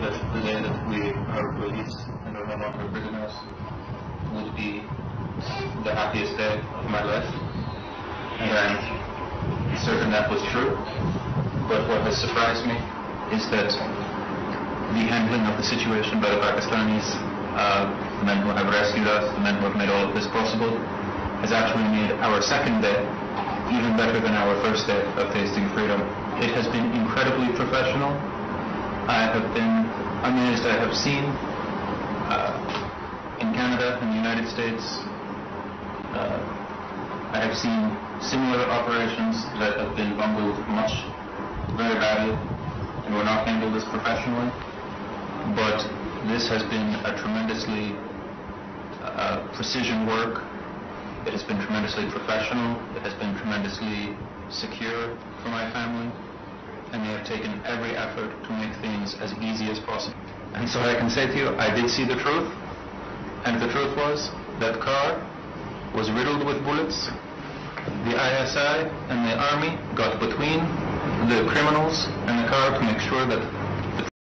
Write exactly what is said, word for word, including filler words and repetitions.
that the day that we are released and are no longer prisoners would be the happiest day of my life. And I'm certain that was true. But what has surprised me is that the handling of the situation by the Pakistanis, uh, the men who have rescued us, the men who have made all of this possible, has actually made our second day even better than our first day of tasting freedom. It has been incredibly professional. I have been amazed. I have seen uh, in Canada, in the United States, uh, I have seen similar operations that have been bungled much, very badly, and were not handled as professionally. But this has been a tremendously uh, precision work. It has been tremendously professional. It has been tremendously secure for my family. And they have taken every effort to make things as easy as possible. And so I can say to you, I did see the truth. And the truth was that car was riddled with bullets. The I S I and the army got between the criminals and the car to make sure that